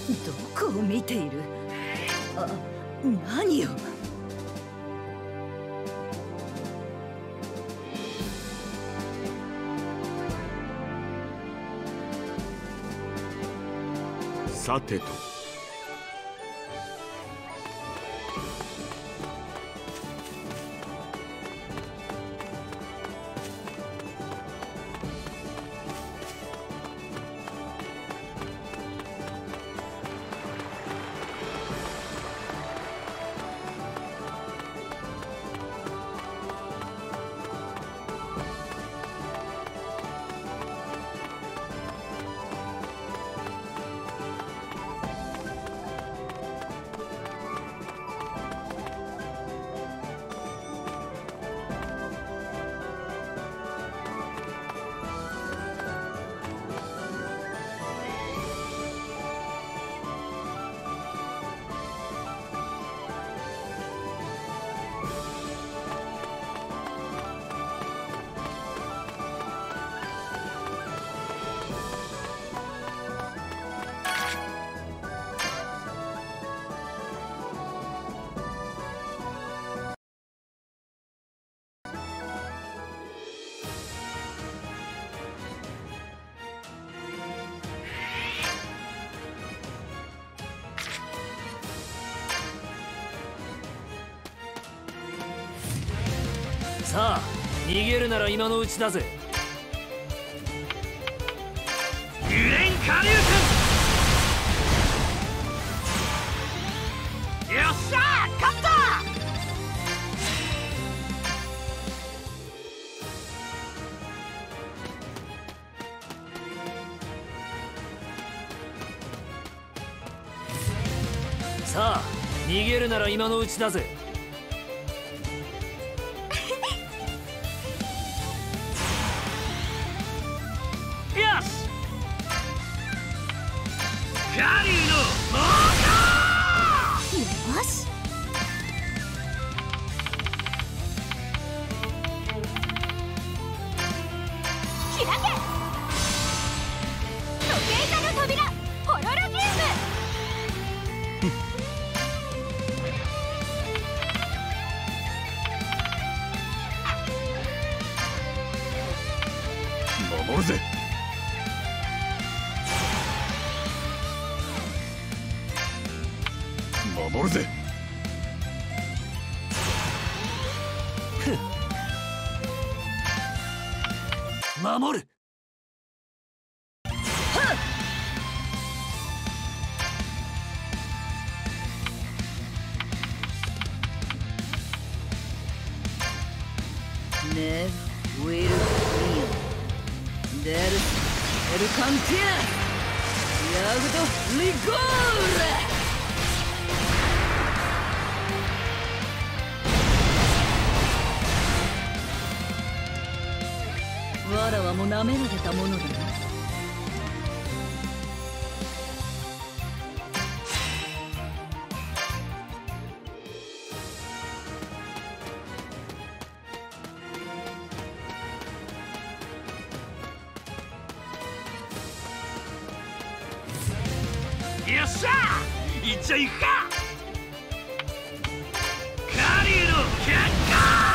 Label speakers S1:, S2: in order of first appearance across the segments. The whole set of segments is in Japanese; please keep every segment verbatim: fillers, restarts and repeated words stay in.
S1: どこを見ている？あ、何よ。
S2: さてと。
S3: さあ、逃げるなら今のうちだぜ。
S4: グレン・カリュウ君、よっしゃー、勝った。
S3: さあ、逃げるなら今のうちだぜ。
S4: カリーの猛攻！
S1: よし。開け！時計座の扉、ホロラギウム！
S2: 守るぜ。守るぜ。
S3: 守る。
S1: ネフ・ウィル・フリオデル・エル・カンティアヤグド・リゴール。わらはもう舐められたものだな。
S4: よっしゃー、いっちゃいくか。カリーの結果！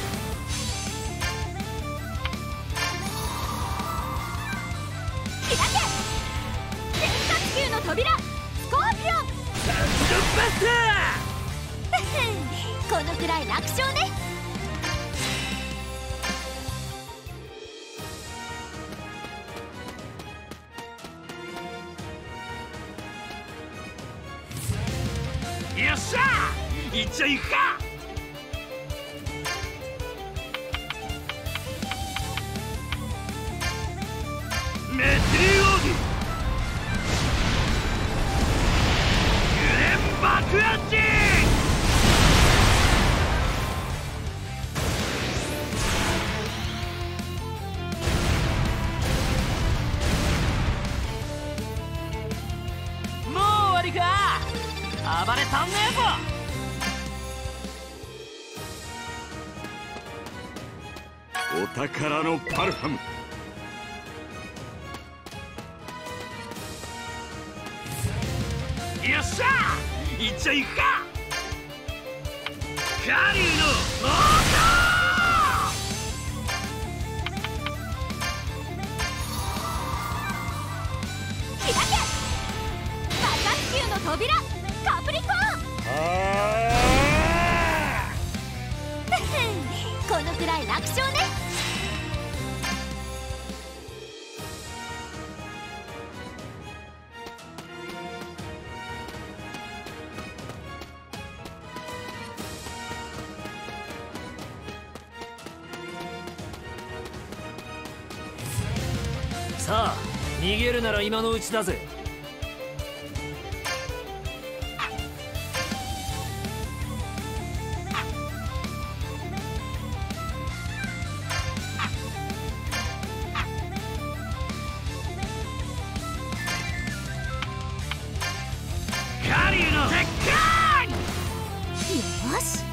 S1: の扉、スコーピオン！
S4: サンドバス
S1: ターこのくらい楽勝ね。
S4: よっしゃー、いっちゃいくか。メテリオーディ爆発！
S3: もう終わりか。暴れたんねえぞ。
S2: お宝のパルファム。
S4: よっしゃ行っちゃいくか。カリュウの猛攻。
S5: 開け魔角球の扉カプリコーンこのくらい楽勝ね。
S3: さあ逃げるなら今のうちだぜ。
S4: カリュウの鉄拳。
S5: よし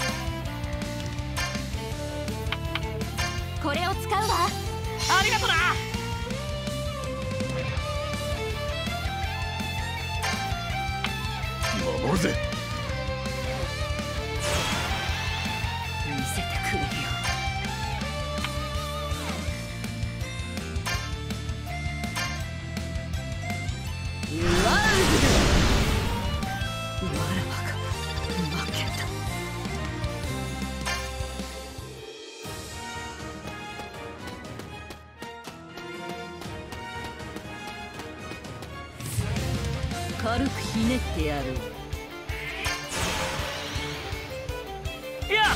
S5: これを使うわ。
S4: ありがとな。
S2: 守るぜ。
S1: 見せてくれるよ。ワールドわらばが負けた。軽くひねってやる。
S4: よし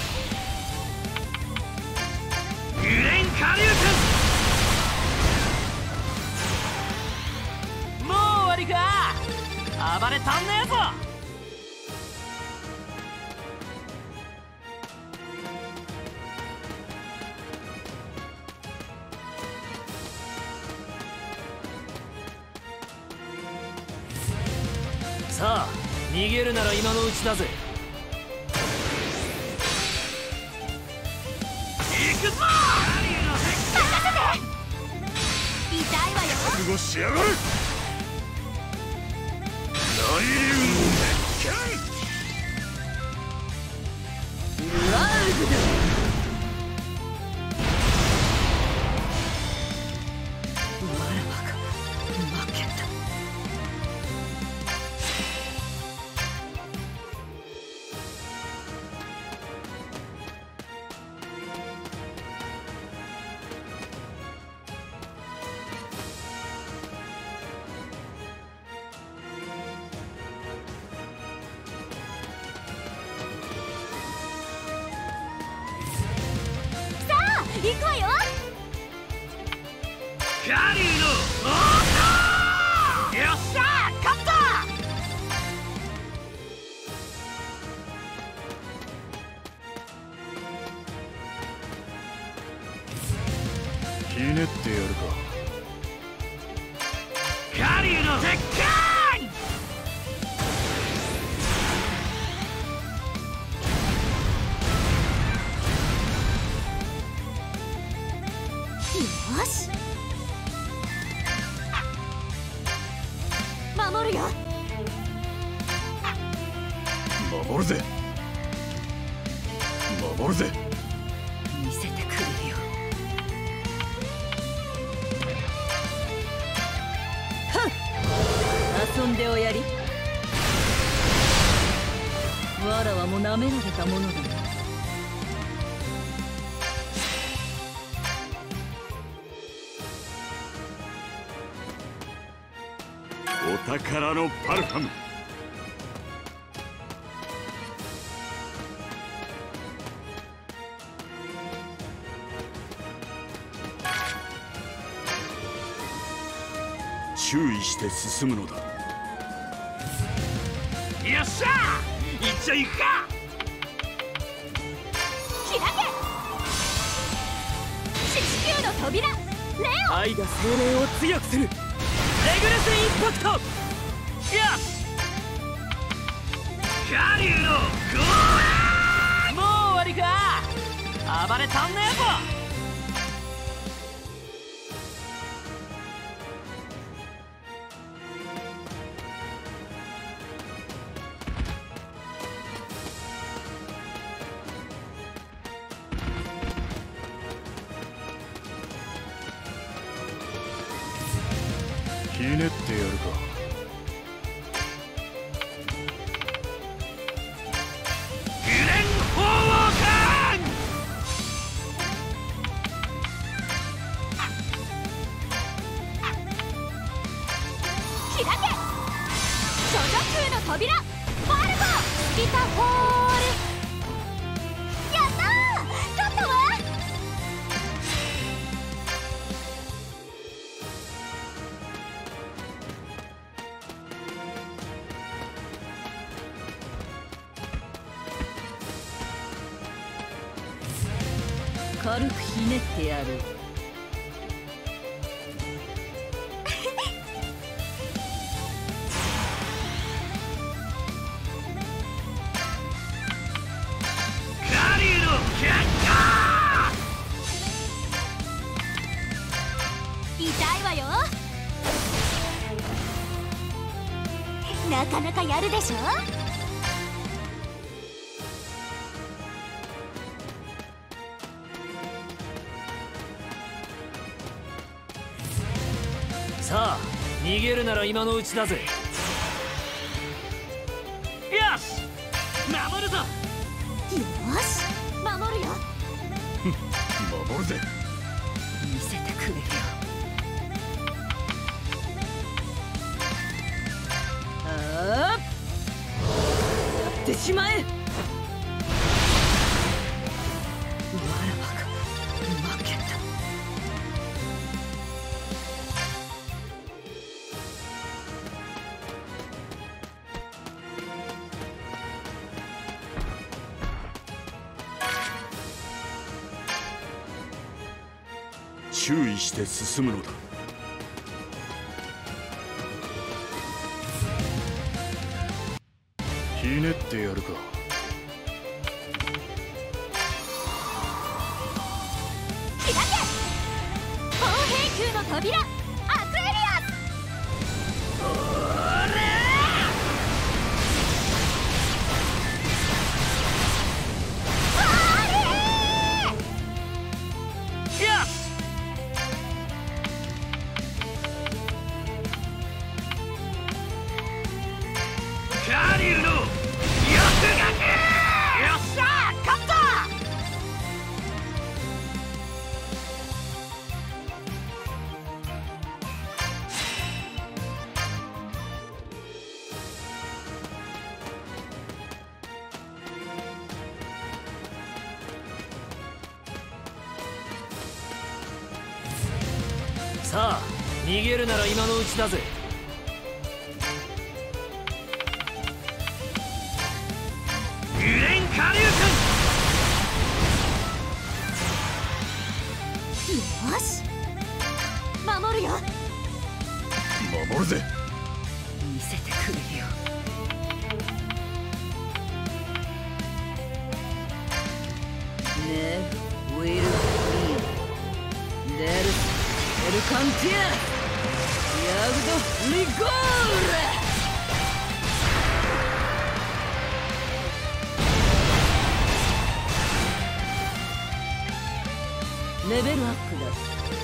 S4: グレンカリュウ君。
S3: もう終わりか。暴れたんねえぞ。さあ逃げるなら今のうちだぜ。
S4: 行くぞ。カリュウの鉄拳。
S5: 痛いわよ。
S2: 覚悟しやがれ。大竜鉄
S1: ワールドわらばが負けた。
S5: 行くわよ。
S4: カリュウの猛攻。よっしゃ勝った。
S2: ひねってやるか。
S4: カリュウの鉄拳。
S5: よし守るよ。
S2: 守るぜ。守るぜ。
S1: 見せてくれるよ。はっ遊んでおやり。わらわもなめられたものだな。
S2: お宝のパルファム。注意して進むのだ。
S4: よっしゃ行っちゃいくか。
S5: 開け四死球の扉レオン。
S3: 愛が精霊を強くするレグレスインパクト。
S4: よしカリュウのゴー。
S3: もう終わりか。暴れたんねえぞ。
S2: ひねってやるか。
S4: グレンフォーカーン。
S5: 開け処女空の扉ファルコギタホール。やったー勝ったわ。
S1: 軽くひねってやる。
S4: カリュウのキャッカ
S5: 痛いわよ。なかなかやるでしょ。
S3: さあ逃げるなら今のうちだぜ。
S4: よし守るぞ。
S5: よし守るよ。
S2: 守るぜ。
S1: 見せてくれよ。ああ、やってしまえ。わらわが負けた。
S2: 注意して進むのだ。ひねってやるか。
S5: 開け砲兵空の扉アクエリアス。
S4: カリュウのよくがけ。よっしゃ勝った。
S3: さあ逃げるなら今のうちだぜ。
S4: グレンカリュウ
S5: よし守るよ。
S2: 守るぜ。
S1: 見せてくれよ。ねウィル・フリーデルス・エルカンティアヤグド・リゴール。レベルアップだ。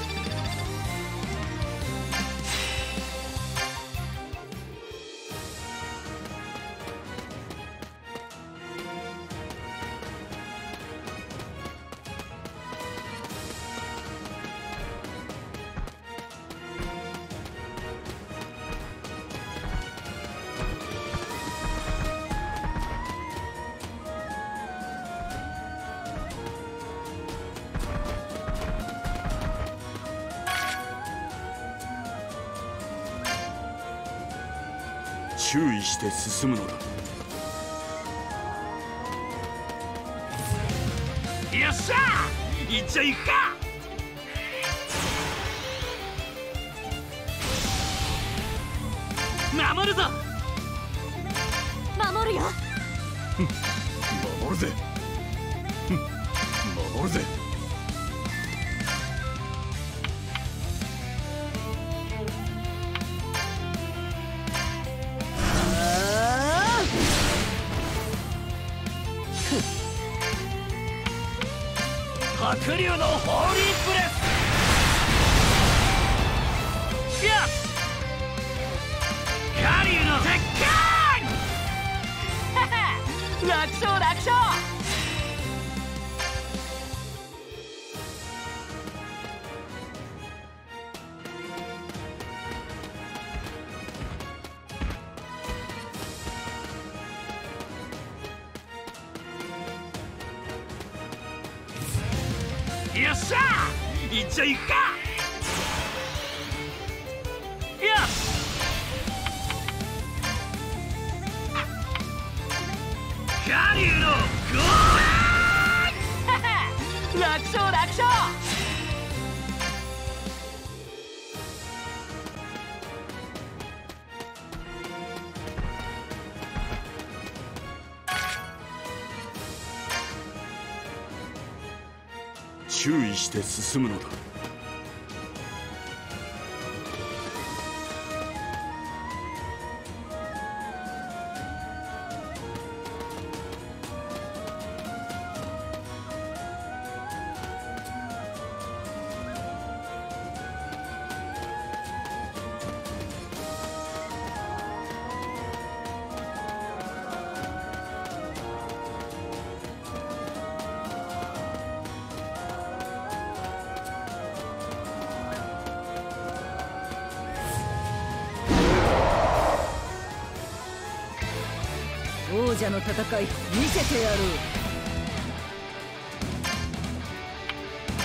S2: 注意して進むのだ。
S4: よっしゃいっちゃいくか。守るぞ。
S5: 守るよ。
S2: 守るぜ。守るぜ。
S4: 白龍のホーリープレス。よし
S3: 楽勝。
S4: よっしゃいっちゃいくか。よしカリュウのゴー
S3: 楽勝楽勝。
S2: 注意して進むのだ。
S1: 王者の戦い見せてやる。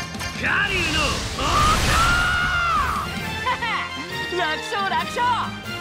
S4: カリュウの王
S3: 楽勝楽勝。